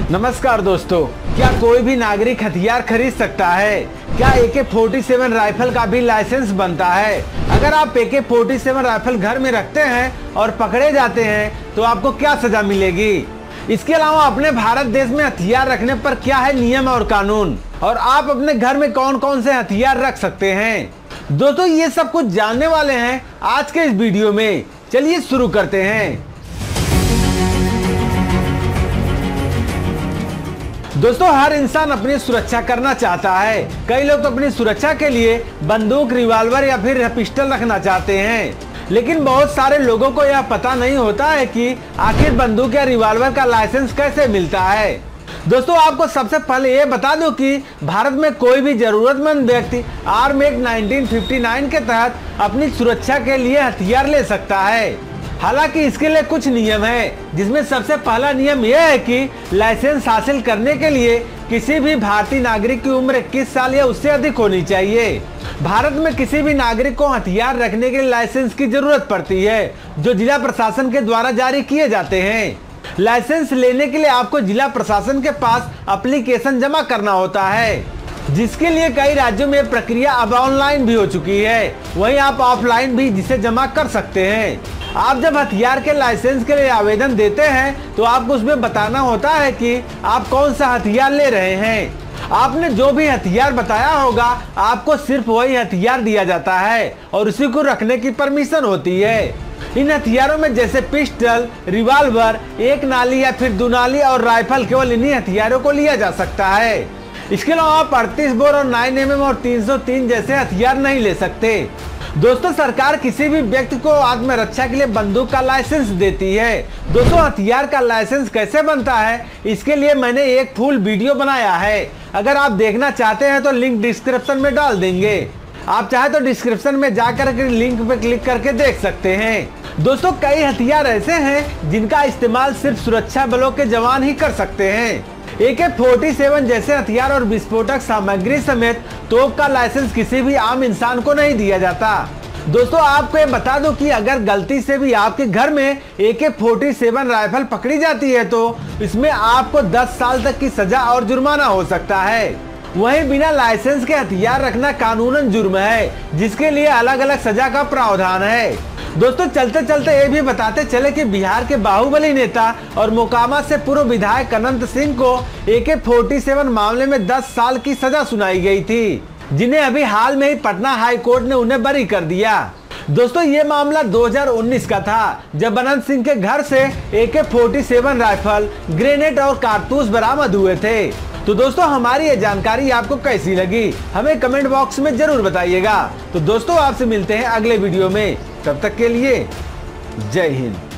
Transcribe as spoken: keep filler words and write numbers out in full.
नमस्कार दोस्तों, क्या कोई भी नागरिक हथियार खरीद सकता है? क्या ए के फोर्टी सेवन राइफल का भी लाइसेंस बनता है? अगर आप ए के फोर्टी सेवन राइफल घर में रखते हैं और पकड़े जाते हैं तो आपको क्या सजा मिलेगी? इसके अलावा अपने भारत देश में हथियार रखने पर क्या है नियम और कानून, और आप अपने घर में कौन कौन से हथियार रख सकते हैं? दोस्तों, ये सब कुछ जानने वाले हैं आज के इस वीडियो में। चलिए शुरू करते हैं। दोस्तों, हर इंसान अपनी सुरक्षा करना चाहता है। कई लोग तो अपनी सुरक्षा के लिए बंदूक, रिवॉल्वर या फिर पिस्टल रखना चाहते हैं, लेकिन बहुत सारे लोगों को यह पता नहीं होता है कि आखिर बंदूक या रिवॉल्वर का लाइसेंस कैसे मिलता है। दोस्तों, आपको सबसे पहले ये बता दूं कि भारत में कोई भी जरूरतमंद व्यक्ति arm act nineteen fifty nine के तहत अपनी सुरक्षा के लिए हथियार ले सकता है। हालांकि इसके लिए कुछ नियम हैं, जिसमें सबसे पहला नियम यह है कि लाइसेंस हासिल करने के लिए किसी भी भारतीय नागरिक की उम्र इक्कीस साल या उससे अधिक होनी चाहिए। भारत में किसी भी नागरिक को हथियार रखने के लिए लाइसेंस की जरूरत पड़ती है, जो जिला प्रशासन के द्वारा जारी किए जाते हैं। लाइसेंस लेने के लिए आपको जिला प्रशासन के पास एप्लीकेशन जमा करना होता है, जिसके लिए कई राज्यों में प्रक्रिया अब ऑनलाइन भी हो चुकी है। वहीं आप ऑफलाइन भी जिसे जमा कर सकते हैं। आप जब हथियार के लाइसेंस के लिए आवेदन देते हैं तो आपको उसमें बताना होता है कि आप कौन सा हथियार ले रहे हैं। आपने जो भी हथियार बताया होगा, आपको सिर्फ वही हथियार दिया जाता है और उसी को रखने की परमिशन होती है। इन हथियारों में जैसे पिस्टल, रिवॉल्वर, एक नाली या फिर दुनाली और राइफल, केवल इन्हीं हथियारों को लिया जा सकता है। इसके अलावा आप अड़तीस बोर और नाइन एम एम और तीन सौ तीन जैसे हथियार नहीं ले सकते। दोस्तों, सरकार किसी भी व्यक्ति को आत्मरक्षा के लिए बंदूक का लाइसेंस देती है। दोस्तों, हथियार का लाइसेंस कैसे बनता है, इसके लिए मैंने एक फुल वीडियो बनाया है। अगर आप देखना चाहते हैं तो लिंक डिस्क्रिप्शन में डाल देंगे। आप चाहे तो डिस्क्रिप्शन में जाकर के लिंक पे क्लिक करके देख सकते हैं। दोस्तों, कई हथियार ऐसे हैं जिनका इस्तेमाल सिर्फ सुरक्षा बलों के जवान ही कर सकते हैं। ए के फोर्टी सेवन जैसे हथियार और विस्फोटक सामग्री समेत तोप का लाइसेंस किसी भी आम इंसान को नहीं दिया जाता। दोस्तों, आपको ये बता दूं कि अगर गलती से भी आपके घर में ए के फोर्टी सेवन राइफल पकड़ी जाती है तो इसमें आपको दस साल तक की सजा और जुर्माना हो सकता है। वहीं बिना लाइसेंस के हथियार रखना कानूनन जुर्म है, जिसके लिए अलग अलग सजा का प्रावधान है। दोस्तों, चलते चलते ये भी बताते चले कि बिहार के बाहुबली नेता और मोकामा से पूर्व विधायक अनंत सिंह को ए के फोर्टी सेवन मामले में दस साल की सजा सुनाई गई थी, जिन्हें अभी हाल में ही पटना हाई कोर्ट ने उन्हें बरी कर दिया। दोस्तों, ये मामला दो हज़ार उन्नीस का था, जब अनंत सिंह के घर से ए के फोर्टी सेवन राइफल, ग्रेनेड और कारतूस बरामद हुए थे। तो दोस्तों, हमारी ये जानकारी आपको कैसी लगी, हमें कमेंट बॉक्स में जरूर बताइएगा। तो दोस्तों, आपसे मिलते हैं अगले वीडियो में। तब तक के लिए जय हिंद।